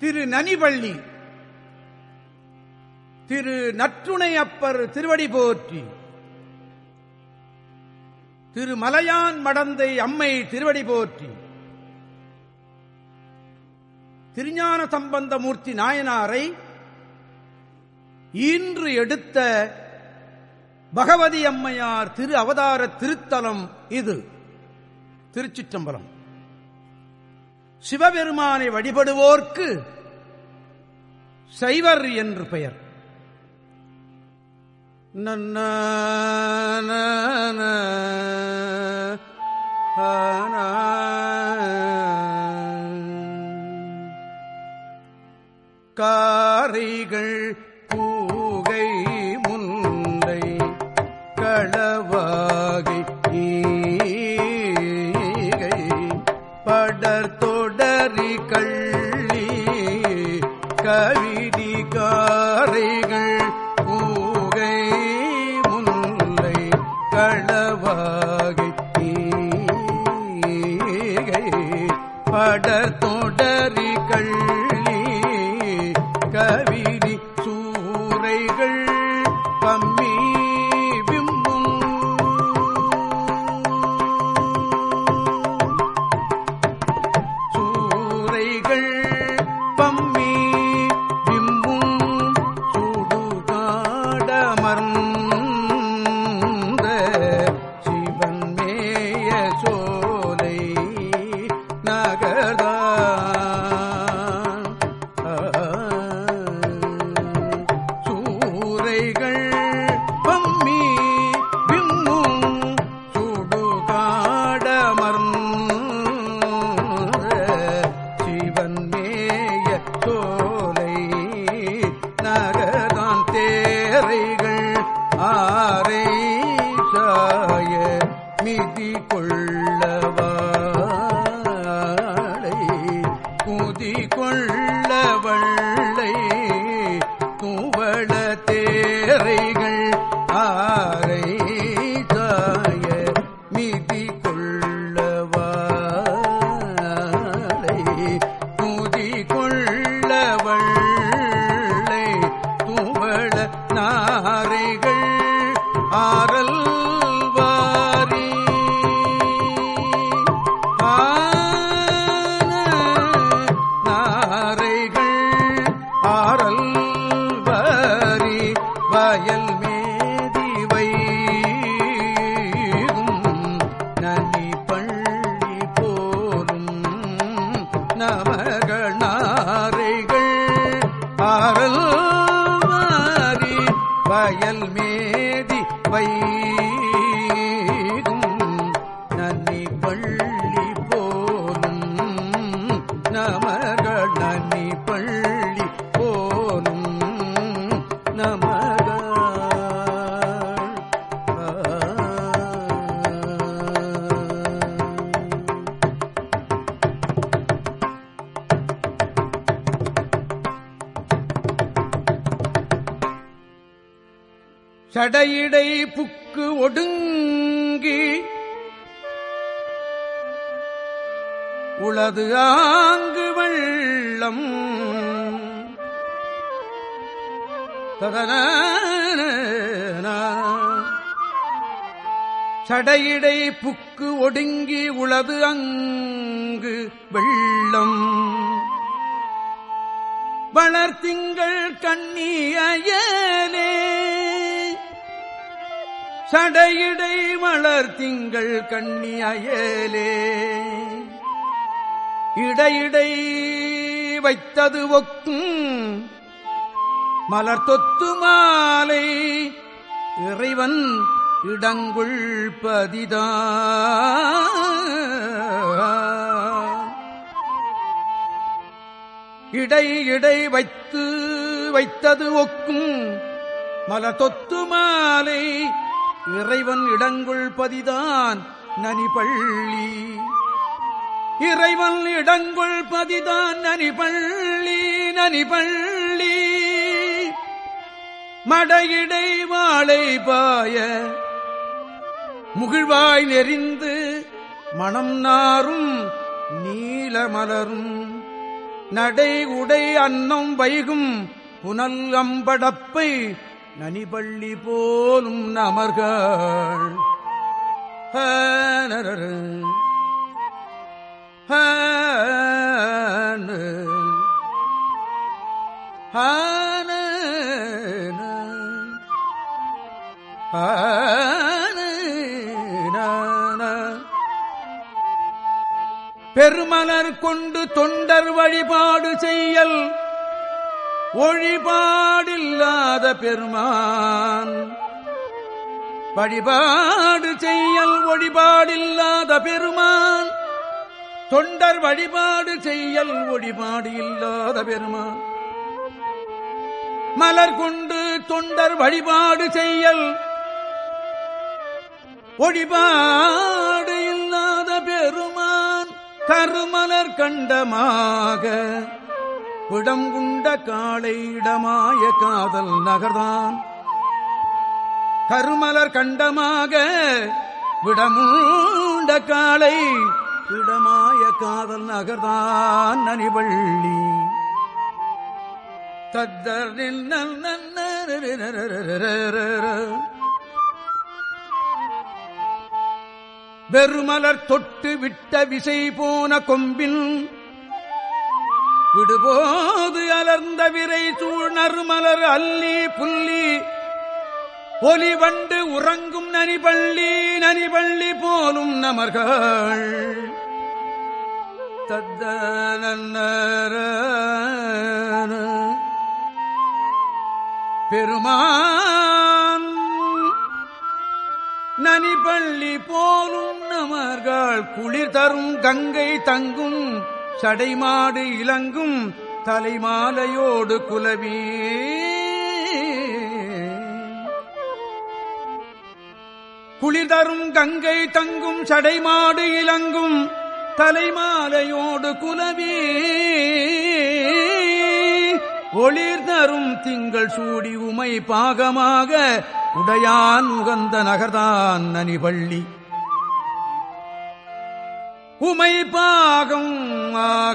திரு நனிபள்ளி திரு நற்றுணை அப்பர் திருவடி போற்றி, திரு மலையான் மடந்தை அம்மை திருவடி போற்றி, திருஞான சம்பந்தமூர்த்தி நாயனாரை இன்று எடுத்த பகவதி அம்மையார் திரு அவதார திருத்தலம் இது திருச்சிற்றம்பலம். சிவபெருமானை வழிபடுவோர்க்கு சைவர் என்று பெயர். காரைகள் கூகை முன்னை களவாகை ஈகை படர் தொடரி கள்ளி கவிடி காரைகள் கூகை முன்னை களவாகை ஈகை படர் தொடரி கள்ளி கவிடி சூரைகள் பம்மி விம்மும் சூரைகள் பம்மி விம்மும் சுடுகாடமர்ந்த சிவன் மேய சோலை நகர்தான் மிதி கொள்ளவாளை குதி கொள்ளவள்ளை குவள தேரைகள் ஆரை தாய மிதி கொள்ளவாளை குதி கொள்ளவள்ளை குவள நாரைகள் ஆரல் வயல் மேதிவை நனி பள்ளி போலும் நமகள் நாரைகள் ஆரல் மாறி வயல் மேதி வைகும் நனி பள்ளி போலும் நமகள் நனி பள்ளி போலும் நம சடையிடை புக்கு ஒடுங்கி உளது ஆங்கு வெள்ளம் சடையிடை புக்கு ஒடுங்கி உளது அங்கு வெள்ளம் வளர்த்திங்கள் கண்ணியலே சடையிடை வளர்த்திங்கள் கண்ணியலே இடையிடை வைத்தது ஒக்கும் மலர் தொத்து மாலை இறைவன் இடங்குள் பதிதான் இடை இடை வைத்தது ஒக்கும் மலர் தொத்து மாலை இறைவன் இடங்குள் பதிதான் நனிபள்ளி இறைவன் இடங்குள் பதிதான் நனிபள்ளி நனிபள்ளி மடையிடை வாழை பாய முகிழ்வாய் நெறிந்து மணம் நாரும் நீல மலரும் நடை உடை அன்னம் வைகும் புனல் அம்படப்பை நனிபள்ளி போலும் நமர்கள் பெருமலர் கொண்டு தொண்டர் வழிபாடு செய்யல் ஒழிபாடில்லாத பெருமான் வழிபாடு செய்யல் ஒழிபாடில்லாத பெருமான் தொண்டர் வழிபாடு செய்யல் ஒழிபாடு இல்லாத பெருமான் மலர் கொண்டு தொண்டர் வழிபாடு செய்யல் ஒழிபாடு இல்லாத பெருமான் கருமலர் கண்டமாக விடங்குண்ட காளை இடமாய காதல் நகர்தான் கருமலர் கண்டமாக விடமுண்ட காளை இடமாய காதல் நகர்தான் நனிவள்ளி தத்தர் வெறுமலர் தொட்டு விட்ட விசை போன கொம்பின் விடுபோது அலர்ந்த விரை சூழ் நறுமலர் அல்லி புல்லி ஒலி வண்டு உறங்கும் நனிபள்ளி நனிபள்ளி போலும் நமர்கள் தத்தனர பெருமான் நனிபள்ளி போலும் நமர்கள் குளிர் தரும் கங்கை தங்கும் சடைமாடு இலங்கும் தலைமாலையோடு குலவி குளிர்தரும் கங்கை தங்கும் சடைமாடு இலங்கும் தலைமாலையோடு குலவி ஒளிர் தரும் திங்கள் சூடி உமை பாகமாக உடையான் உகந்த நகர்தான் நனிபள்ளி உமை பாகம் ஆக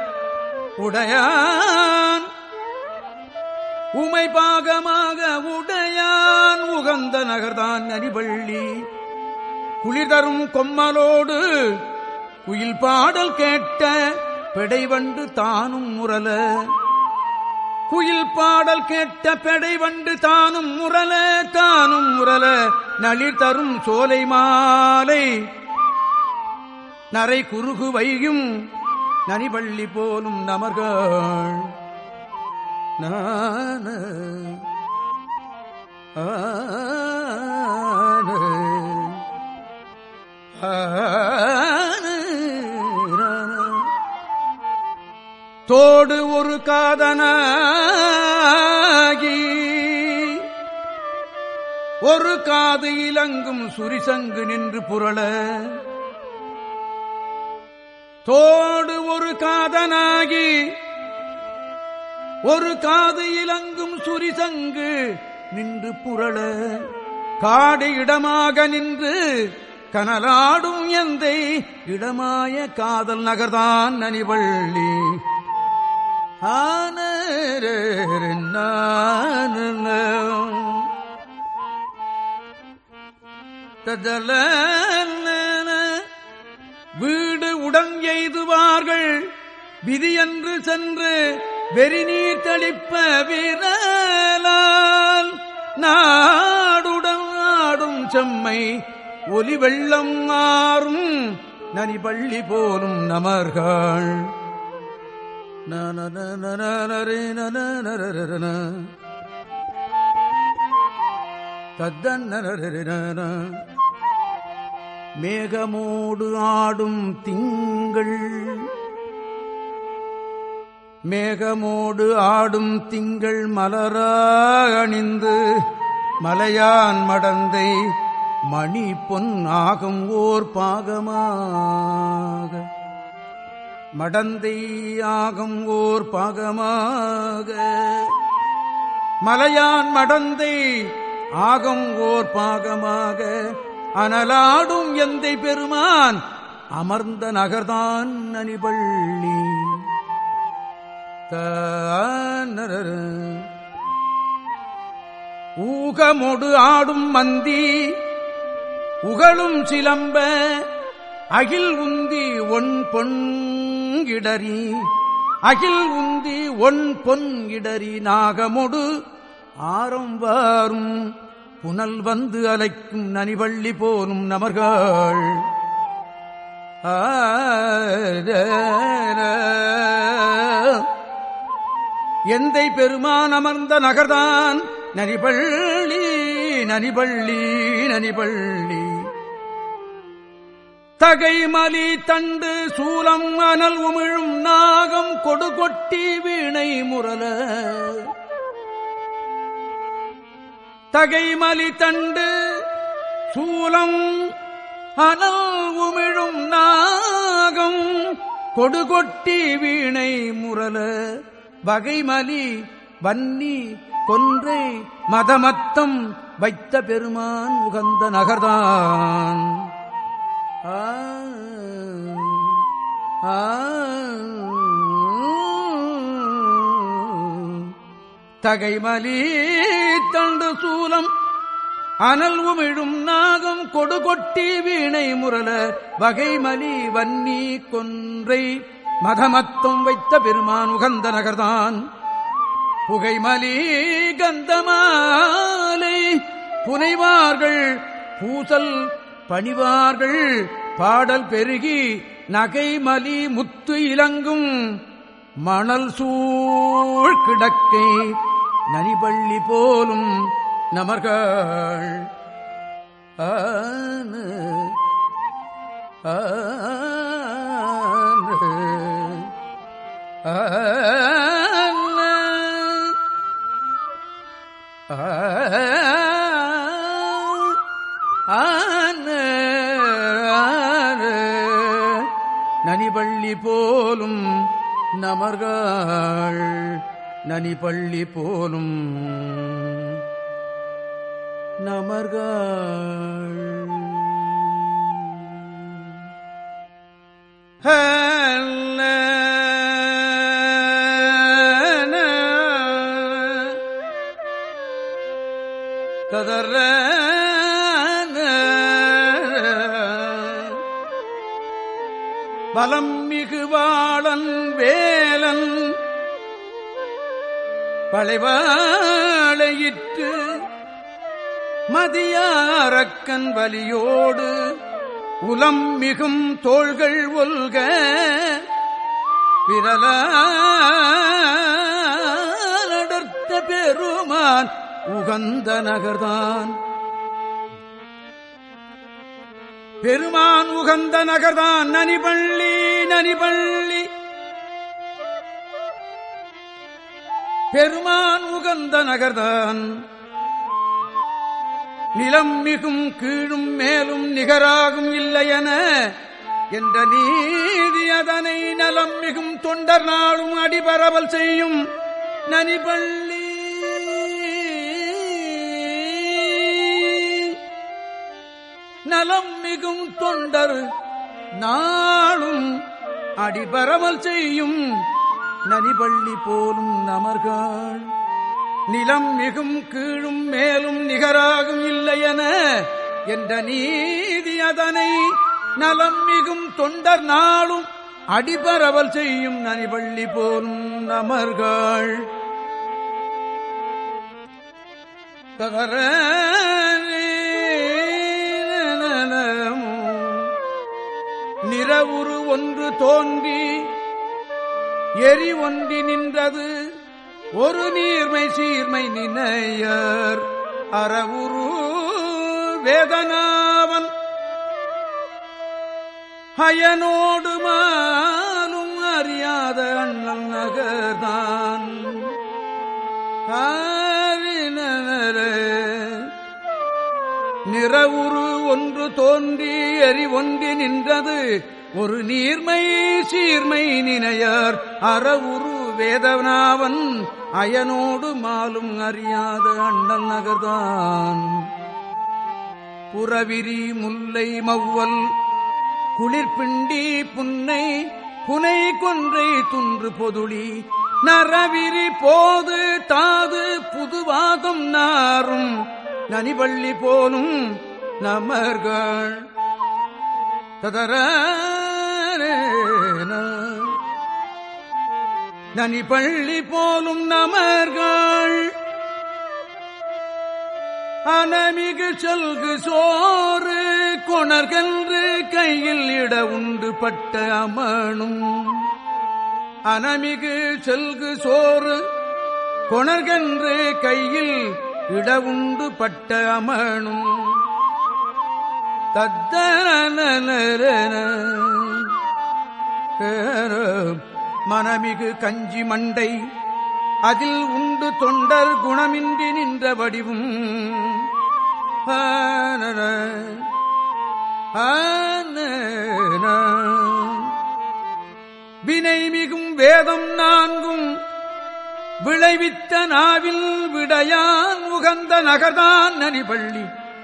உடையான் உமை பாகமாக உடையான் உகந்த நகர்தான் நனிபள்ளி குளிர்தரும் கொம்மலோடு குயில் பாடல் கேட்ட பெடைவண்டு தானும் முரல குயில் பாடல் கேட்ட பெடைவண்டு தானும் முரல நளிர் தரும் சோலை மாலை நரை குறுகு வைகும் நனிபள்ளி போலும் நமர்கள் நான தோடு ஒரு காதனாகி ஒரு காது இலங்கும் சுரிசங்கு நின்று புரள தோடு ஒரு காதனாகி ஒரு காது இலங்கும் சுரிசங்கு நின்று புரள காடு இடமாக நின்று கனலாடும் எந்தை இடமாய காதல் நகர்தான் நனிவள்ளி ததல வீடு உடன் எய்துவார்கள் விதியன்று சென்று வெறிநீர் தளிப்ப வீரலால் நாடுடன் ஆடும் செம்மை ஒலி வெள்ளம் ஆறும் நனிபள்ளி போலும் நமர்கள் தத்தன்ன மேகமோடு ஆடும் திங்கள் மேகமோடு ஆடும் திங்கள் மலராக அணிந்து மலையான் மடந்தை மணி பொன் ஆகும் ஓர் பாகமாக மடந்தை ஆகும் ஓர் பாகமாக மலையான் மடந்தை ஆகும் ஓர் பாகமாக அனலாடும் எந்தை பெருமான் அமர்ந்த நகர்தான் நனிபள்ளி ஊகமொடு ஆடும் மந்தி உகளும் சிலம்ப அகில் உந்தி ஒன் பொன்கிடரி அகில் உந்தி ஒன் பொன்கிடரி நாகமொடு ஆரம்வாரும் புனல் வந்து அலைக்கும் நனிவள்ளி போலும் நமர்கள் எந்தை பெருமான் அமர்ந்த நகர்தான் நனிபள்ளி நனிபள்ளி நனிபள்ளி தகைமலி தண்டு சூலம் அனல் உமிழும் நாகம் கொடுகொட்டி வீணை முரல தகைமலி தண்டு சூலம் அனல் உமிழும் நாகம் கொடுகொட்டி வீணை முரல வகைமலி வன்னி கொன்றை மதமத்தம் வைத்த பெருமான் உகந்த நகர்தான் தகைமலி தண்டு சூலம் அனல் உமிழும் நாகம் கொடுகொட்டி வீணை முரல வகைமலி வன்னி கொன்றை மதமத்தம் வைத்த பெருமான் உகந்த நகர்தான் புகைமலி கந்தமாலை புனைவார்கள் பூசல் பணிவார்கள் பாடல் பெருகி நகைமலி முத்து இலங்கும் மணல் சூழ் கிடக்கை நனிபள்ளி போலும் நமர்கள் நனிபள்ளி போலும் நமர்கள் நனிபள்ளி போலும் நமர்கள் ததர பலம் மிகு வாளன் வேலன் பழைவாளையிற்று மதியாரக்கன் வலியோடு உலம் மிகும் தோள்கள் ஒல்க விரலாடர்த்த பெருமான் உகந்த நகர்தான் பெருமான் உகந்த நகர்தான் நனிபள்ளி நனிபள்ளி பெருமான் உகந்த நகர்தான் நிலம் மிகும் கீழும் மேலும் நிகராகும் இல்லையென என்ற நீதி அதனை நலம் மிகும் தொண்டர் நாளும் அடிபரவல் செய்யும் நனிபள்ளி நலம் மிகும் தொண்டர் நாளும் அடிபரவல் செய்யும் நனிபள்ளி போலும் நமர்கள் நிலம் மிகும் கீழும் மேலும் நிகராகும் இல்லையென என்ற நீதி அதனை நலம் மிகும் தொண்டர் நாளும் அடிபரவல் செய்யும் நனிபள்ளி போலும் நமர்கள் நிறவுரு ஒன்று தோன்றி எரி ஒன்றி நின்றது ஒரு நீர்மை சீர்மை நினையர் அறவுரு வேதனாவன் அயனோடு மாலும் அறியாத அண்ணன் நகர்தான் நிறவுரு ஒன்று தோன்றி எரி ஒன்றி நின்றது ஒரு நீர்மை சீர்மை நினையார் அறவுரு வேதனாவன் அயனோடு மாலும் அறியாத அண்ணல் நகர்தான் புறவிரி முல்லை மவ்வல் குளிர்பிண்டி புன்னை புனை கொன்றை துன்று பொதுளி நரவிரி போது தாது புதுவாதம் நாரும் நனிபள்ளி போலும் நமர்கள் ததர நனிபள்ளி போலும் நமர்கள் அனமிகு செல்கு சோறு கொணர்கன்று கையில் இட உண்டு பட்ட அமனும் அனமிகு செல்கு சோறு கொணர்கன்று கையில் இட உண்டு பட்ட அமனும் தத்தன மனமிகு கஞ்சி மண்டை அதில் உண்டு தொண்டர் குணமின்றி நின்ற வடிவும் வினை மிகும் வேதம் நான்கும் விளைவித்த நாவில் விடையான் உகந்த நகர்தான் நனிபள்ளி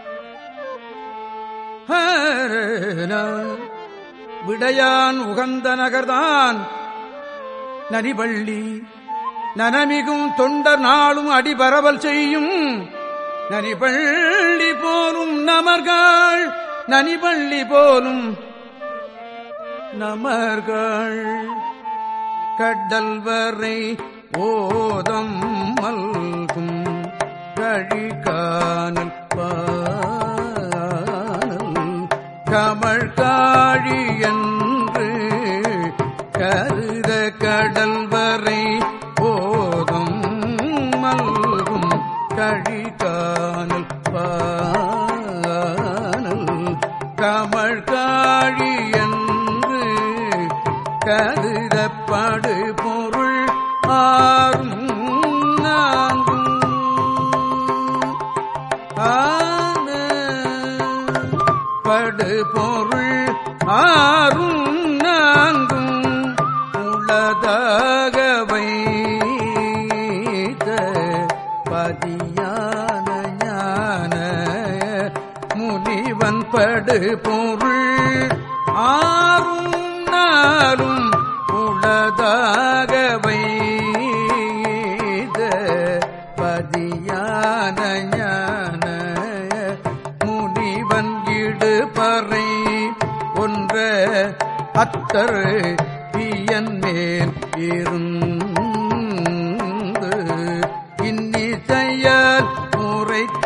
விடையான் உகந்த நகர்தான் நனிபள்ளி நனமிகும் தொண்டர் நாளும் அடிபரவல் செய்யும் நனிபள்ளி போலும் நமர்கள் நனிபள்ளி போலும் நமர்கள் கடல் வரை ஓதம் மல்கும் கழிகானல் கமழ் காழி என்று கருத கடல் வரை போதும் மல்கும் கழிகானல் பானல் கமழ் காழி என்று கருதப்படு பொருள் ஆறும் நான்கும் படு பொருள் ஆறும் நான்கும் உளதாக வைத்த பதியான ஞான முனிவன் படு பொருள் ஆறும் நாளும் உளதாக வைத்த பதியான ஞான முனிவன் இடு பறை ஒன்ற அத்தர் பியன் மேல் இருந்து இன்னிசையால் முறைத்த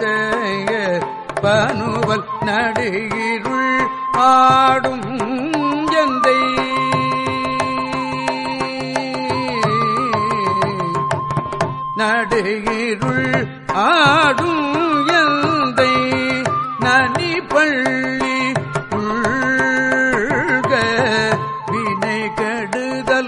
பனுவல் நடுகிருள் ஆடும் எந்தை நடுகிருள் ஆடும் எந்தை நனி பள்ளி உள்க வினை கெடுதல்